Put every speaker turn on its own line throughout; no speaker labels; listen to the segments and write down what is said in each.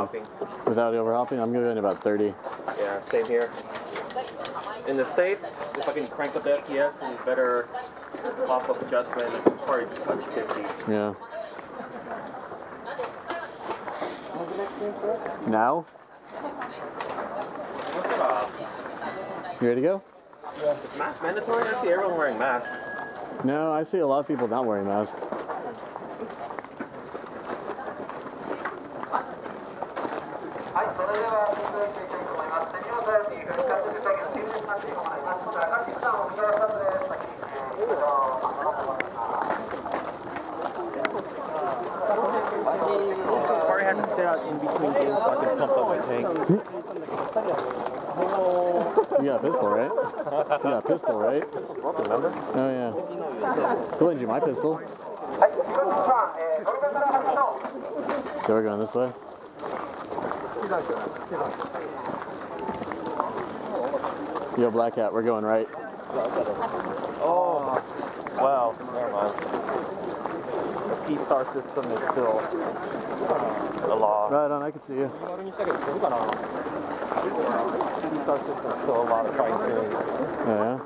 overhopping.
Without overhopping, I'm going about 30.
Yeah, same here. In the States, if I can crank up the FPS and better pop-up adjustment, I can probably touch 50.
Yeah. Now?
What's up?
You ready to go?
Is mask mandatory? I see everyone wearing masks.
No, I see a lot of people not wearing masks.
Corey had to sit out in between games so I can pump up my tank.
You got a pistol, right? You got a pistol, right?
Remember?
Oh, yeah. Who lent you my pistol? So we're going this way? Yo, Black Hat, we're going right.
Oh, well, never mind. The P-Star system is still a law.
Right on, I can see you.
P-Star system is still a lot of fine-tuning.
Yeah.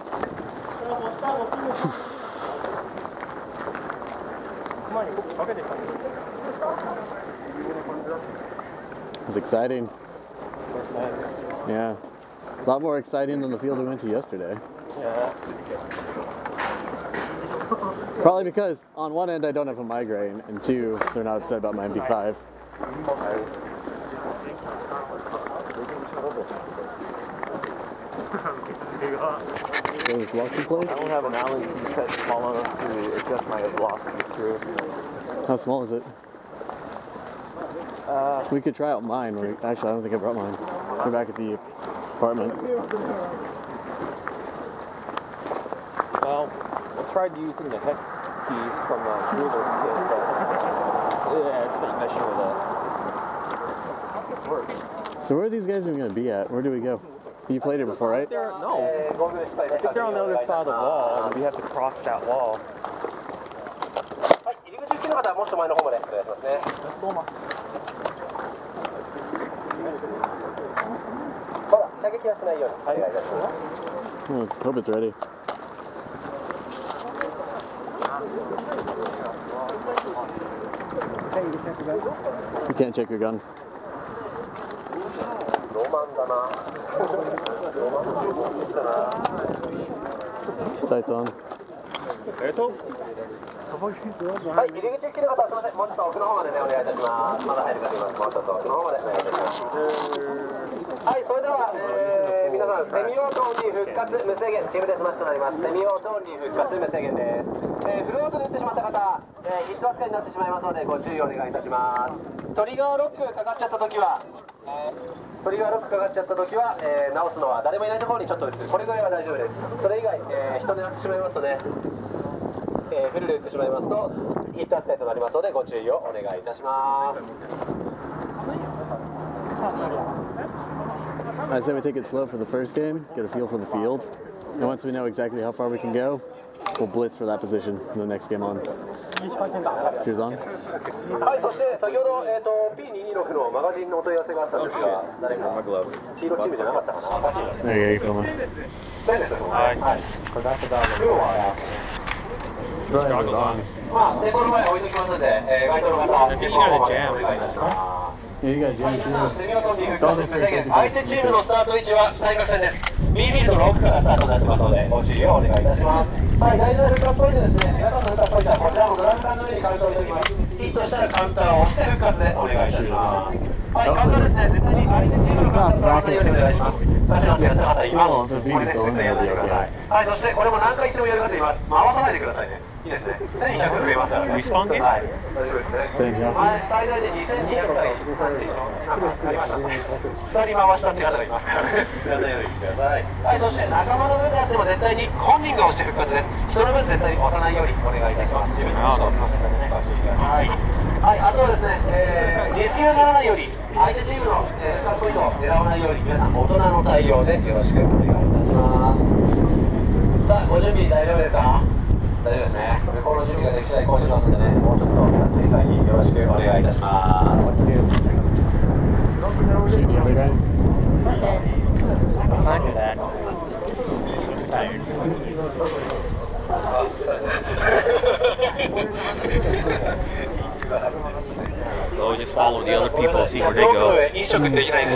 It's exciting. Yeah. A lot more exciting than the field we went to yesterday.
Yeah.
Probably because on one end I don't have a migraine, and two, they're not upset about my MP5. This walking place?
I don't have an Allen key set small enough to adjust my velocity through.
How small is it? We could try out mine. Actually, I don't think I brought mine. We're back at the apartment.
Well, I tried using the hex keys from the Google kit, but yeah, it's not meshing with that.
So where are these guys even going to be at? Where do we go? You played it before, right?
No. I think they're on the other side of the wall, and we have to cross that wall.
Oh, hope it's ready. You can't check your gun. Sights on.
はい、入り口付近の方はすみません、もうちょっと奥の方までね、お願いいたします。まだ入る方います。もうちょっと奥の方までお願いいたします。はい、それでは、皆さん、セミオートオンリー復活無制限、チームデスマッシュとなります。セミオートオンリー復活無制限です。フルオートで打ってしまった方、ヒット扱いになってしまいますので、ご注意お願いいたします。トリガーロックかかっちゃった時は、直すのは誰もいないところにちょっとです。これぐらいは大丈夫です。それ以外、人になってしまいますとね、フルで打ってしまいますとヒット扱いとなりますのでご注意をお願いいたします。
I say we take it slow for the first game, get a feel for the field, and once we know exactly how far we can go, we'll blitz for that position in the next game on. Cheers on.
はい、そして先ほど、P226 のマガジンのお問い合わせがあったんですが、誰か黄色チームじゃなかったかな。
There you go, you filming?
はい。
Drive is on.
まあ、テーブル前置いておきますので、該当の方は右の方までお願いいたします。
Yeah, you got jam too.
セミオートに復活無制限。相手チームのスタート位置は対角線です。B フィールド6からスタートになってますので、ご注意をお願いいたします。はい、大事な復活ポイントですね。皆さんの復活ポイントはこちらのドラム缶の上にカウンターを置いておきます。ヒットしたらカウンターを押して復活でお願いいたします。はい、カウンターですね。絶対に相手チームのカウンターを押さないようにお願いします。確かに違った方います。これで絶対やらないでください。はい、そしてこれも何回言ってもやる方います。回さないでくださいね。いいですね。1100増えますからね。はい、大丈夫ですね。最大で2200回ありました。2人回したっていう方がいますからね。やらないようにしてください。はい、そして仲間の上であっても絶対に本人が押して復活です。人の分絶対に押さないようにお願いいたします。自分のことをしますのでね、ご注意ください。はい、あとはですね、リスキがならないように、相手チームの復活ポイントを狙わないように、皆さん大人の対応でよろしくお願いいたします。さあ、ご準備大丈夫ですか？大丈夫ですね。向こうの準備ができ次第講じますのでね、もうちょっと撮影会によろしくお願いいたします。
So we just follow the other people, see where they go.
We're gonna get an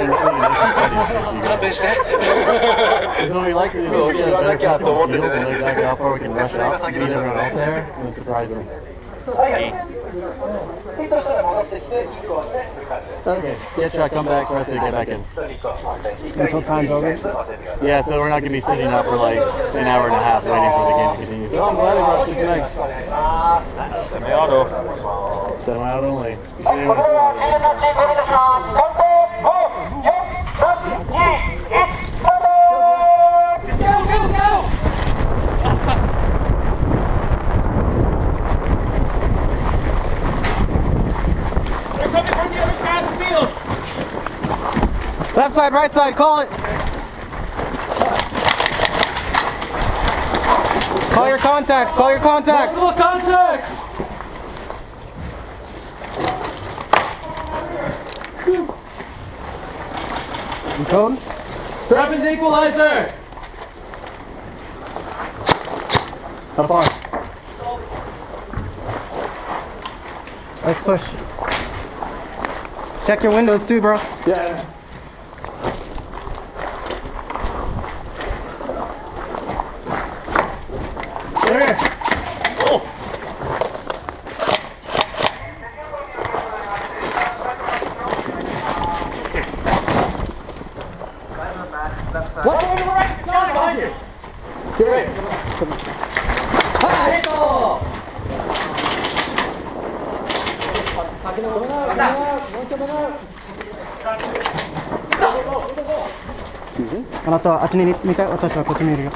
Because what we like to do is get a better feel for the field and know exactly how far we can rush out, beat everyone else there, and then surprise them. Okay, get shot, come back, rest it, get back in.
Until time's over?
Yeah, so we're not going to be sitting up for like an hour and a half waiting for the game to continue. So I'm glad I brought 6 megs.
Semi-auto.
Semi-auto only.
Left side, right side, call it. Call your contacts, call your contacts.
Multiple contacts!
You code?
Weapons equalizer! How far?
Let's push. Check your windows too, bro.
Yeah. There. Oh. What? Right. John, behind you. Get right. Hit ball.
Excuse me? あなたはあっちに見て、私はこっち見るよ。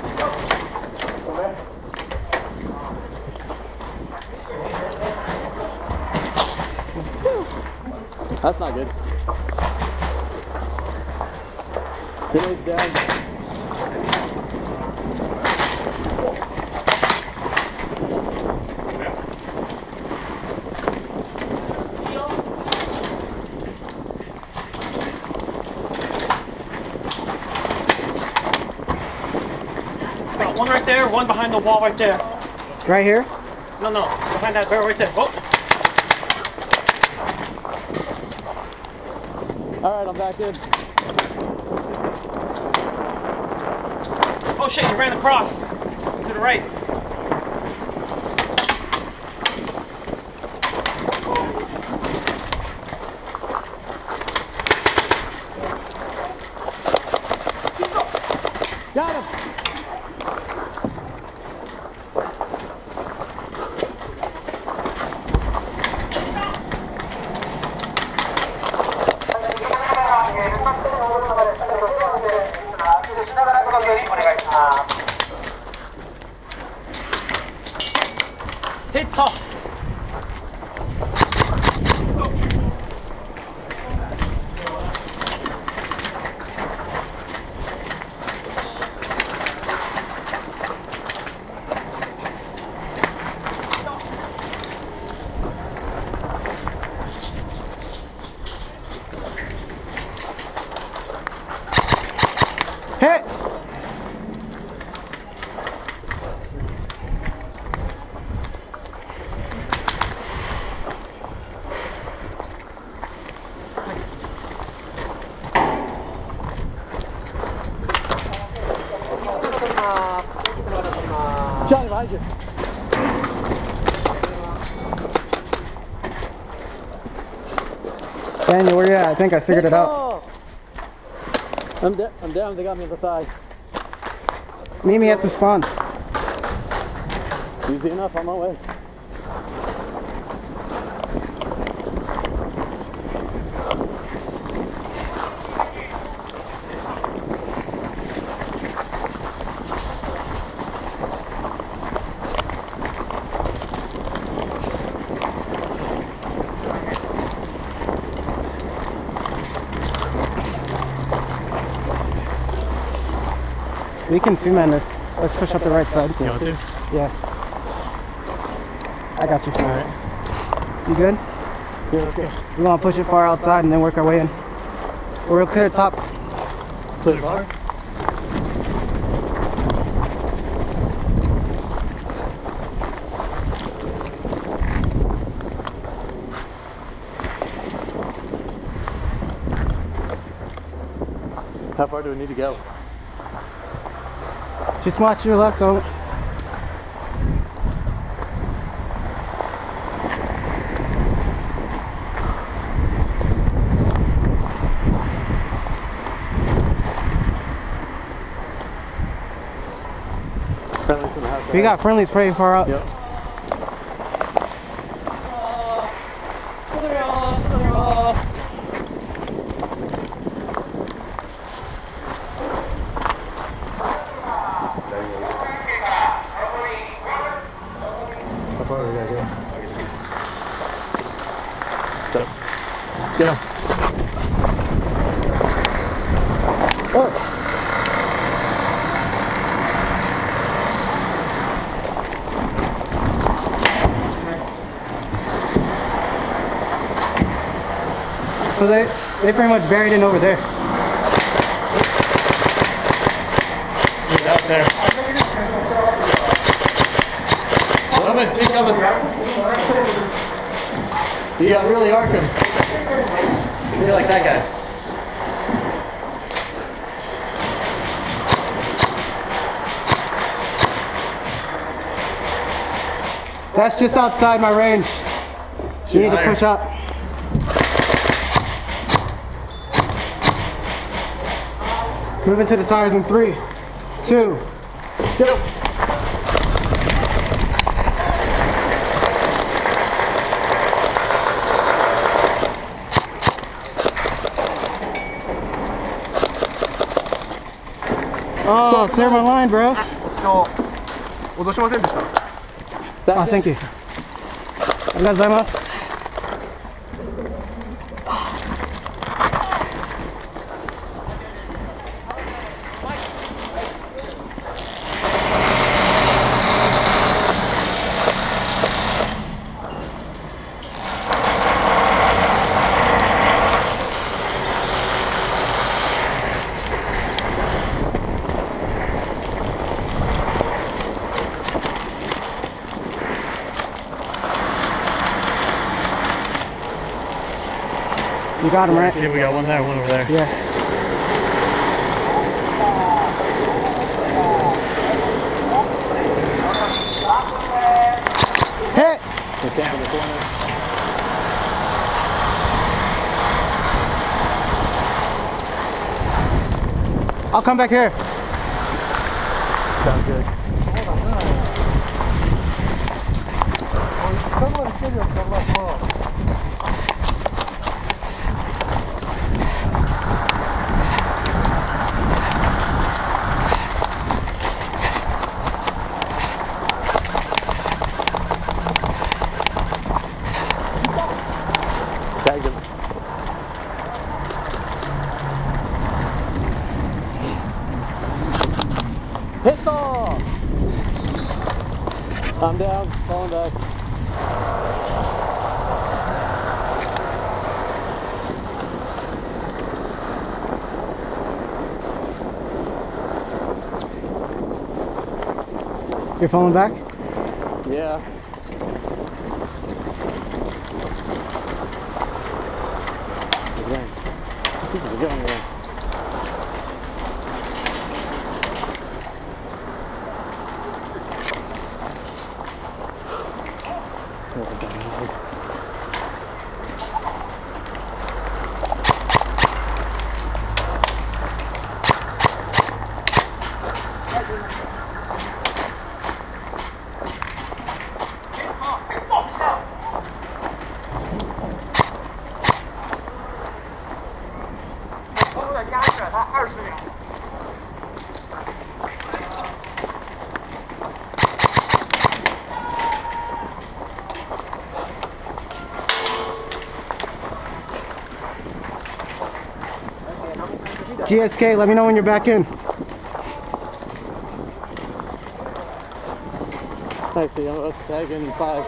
That's not good. Grenades down.
Got one right there, one behind the wall right there.
Right here?
No, behind that barrel right there. Oh.
Alright, I'm back in.
Oh shit, you ran across. To the right.
Got him!
Hit top.
Hit!
Johnny, behind you.
Daniel, where you at? I think I figured it out.
I'm down. They got me in the thigh.
Meet me at the spawn.
Easy enough, on my way.
We can two-man this. Let's push up the right side.
You want to?
Yeah. I got you.
Alright.
You good?
Yeah, let's go.
We want to push it far outside and then work our way in. We'll clear the top.
Clear the car. How far do we need to go?
Just watch your left, don't.
Friendly's in the house.
We got friendlies pretty far up.
Yep. How far do we gotta go? So, get him. Oh!
So they pretty much buried in over there.
He's out there. Coming, he's coming. You got really arc him. You're like that guy.
That's just outside my range. You need to push up. Move into the tires in 3, 2, go. Oh, clear my line, bro. Oh, thank you. ありがとうございます。You got him, right?
Yeah, we got one there, one over there.
Yeah. Hit!
Get down in the corner.
I'll come back here.
Sounds good. Tagged him. Hit ball! I'm down, falling back.
You're falling back?
Yeah. Again. This is a good one again.
GSK, let me know when you're back in.
I see, I'm about to tag in 5.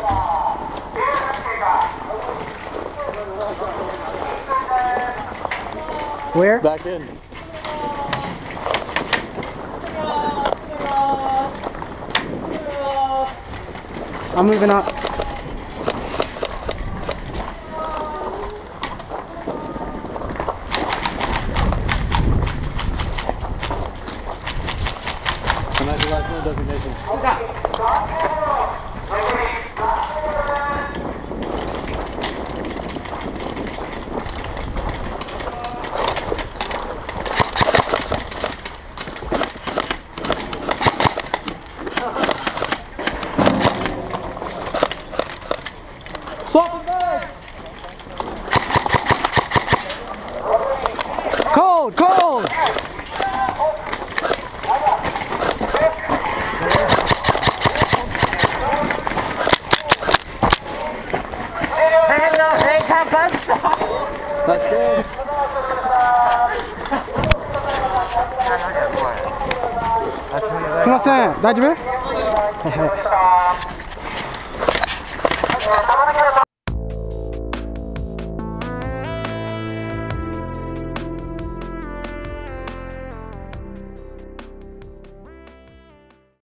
Where?
Back in.
I'm moving up. せん。大丈夫？